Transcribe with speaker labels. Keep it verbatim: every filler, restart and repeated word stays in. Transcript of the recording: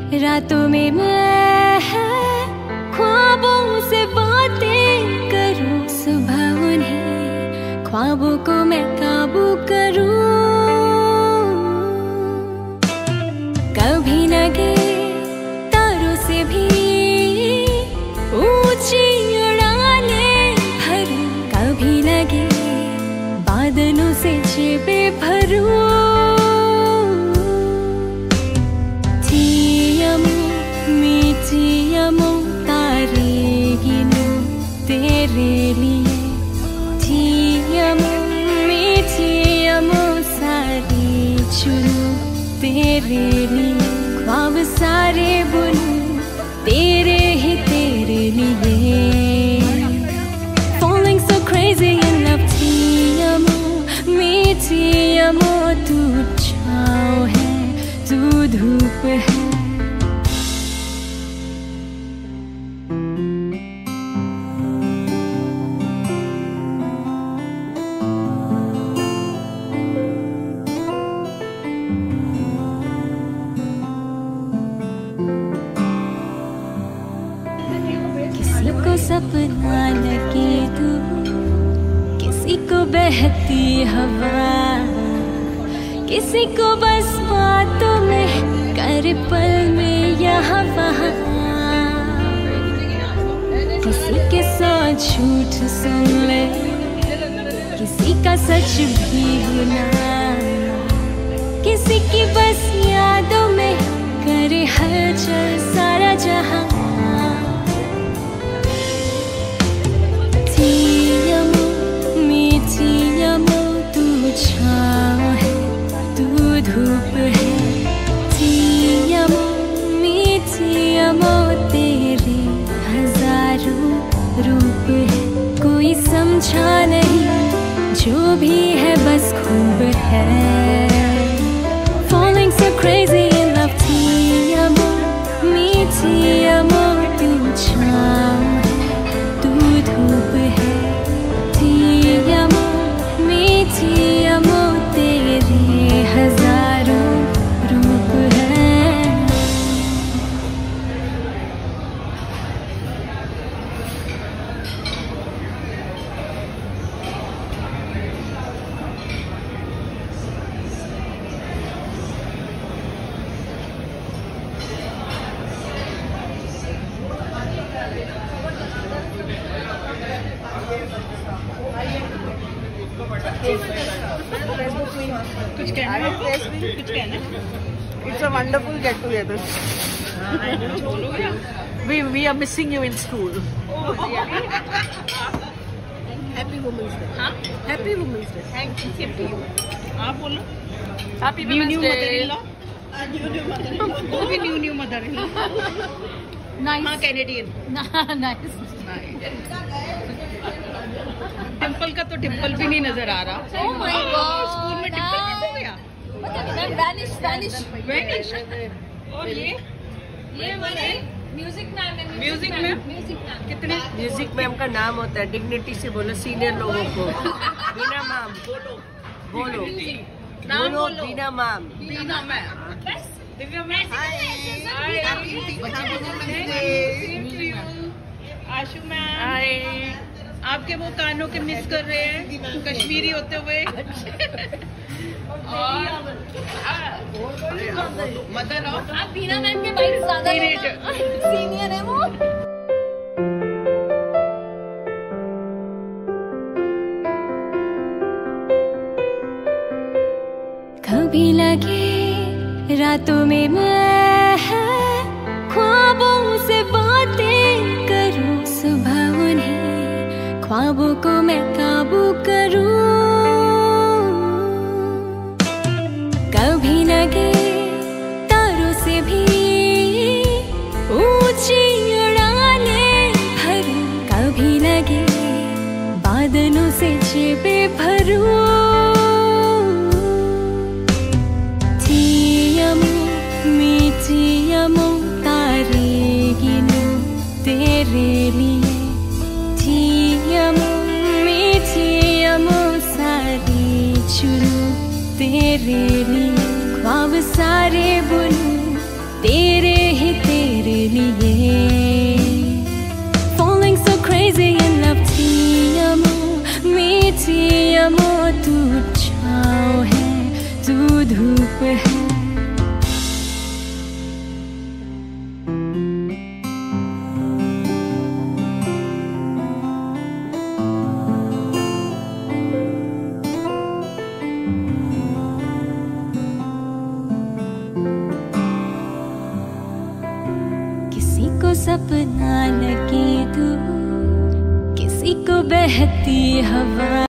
Speaker 1: रातों में मैं ख्वाबों से बातें करूं, सुबह उन्हीं ख्वाबों को मैं काबू करूं। कभी लगे तारों से भी ऊंची उड़ानें भरूं, कभी लगे बादलों से जेबें भरूं। तेरे लिए जियमो मीठियमो सारी चुनूं, तेरे लिए ख्वाब सारे बुनूं, तेरे ही तेरे लिए। Falling so crazy in love, जियमो मीठियमो, तू छाँव है तू धूप है। किसी को सपना लगे तू, किसी को बहती हवा, किसी को बस बातों में कर पल में यहाँ वहाँ। किसी के सौ झूठ सुन ले, किसी का सच भी होना, किसी की बस यादों में करे हलचल सारा जहाँ। छाँव है तू धूप है, जियमो मीठियमो, तेरे हजारों रूप है। कोई समझा नहीं जो भी है बस खूब है। Falling so crazy in love, जियमो मीठियमो, तू छाँव है तू धूप है, जियमो मीठियमो, तेरे हजारों रूप हैं।
Speaker 2: कुछ कहना कुछ कहना It's a wonderful get together. we we are missing you in school.
Speaker 3: Oh, really? Happy Women's Day. हाँ? Happy Women's Day. Thank you. Same to you. आप बोलो.
Speaker 2: Happy
Speaker 3: New
Speaker 2: Women's
Speaker 3: new
Speaker 2: Day.
Speaker 3: mother-in-law. New new mother-in-law.
Speaker 2: वो भी new new mother-in-law.
Speaker 3: Nice.
Speaker 2: हाँ, Canadian.
Speaker 3: Nice.
Speaker 2: टिम्पल का तो टिम्पल भी नहीं नजर आ रहा।
Speaker 3: Oh my God.
Speaker 2: स्कूल में टिम्पल भी हो गया।
Speaker 3: Vanish, vanish.
Speaker 2: Vanish. और ये
Speaker 3: ये वाले म्यूजिक मैम है।
Speaker 2: म्यूजिक मैम
Speaker 3: म्यूजिक मैम
Speaker 2: कितने
Speaker 4: म्यूजिक मैम का नाम होता है, डिग्निटी से बोलो सीनियर लोगों को। बीना मैम बोलो बोलो
Speaker 2: नाम
Speaker 4: बोलो
Speaker 2: बोलो।
Speaker 4: Bina ma'am.
Speaker 2: Bina ma'am. Divya ma'am. Ashu ma'am. Hi. आपके वो कानों के मिस कर रहे हैं कश्मीरी होते हुए। और मदर ऑफ
Speaker 3: आप बीना मैम के भाई ज्यादा सीनियर है वो।
Speaker 1: कभी लगे रातों में मैं ख्वाबों से बातें करूं, सुबह उन्हीं ख्वाबों को मैं काबू करूं। कभी लगे तारों से भी ऊंची उड़ानें भरूं, कभी लगे बादलों से जेबें भरूं। जियमो तारे गिनूं, तेरे लिए जियमो मीठियमो, सारी चुनूं, तेरे लिए ख्वाब सारे बुनूं, तेरे ही तेरे लिए। Falling so crazy in love, ti amo, mi ti amo, तू छाँव है, तू धूप है। किसी को सपना लगे तू, किसी को बहती हवा।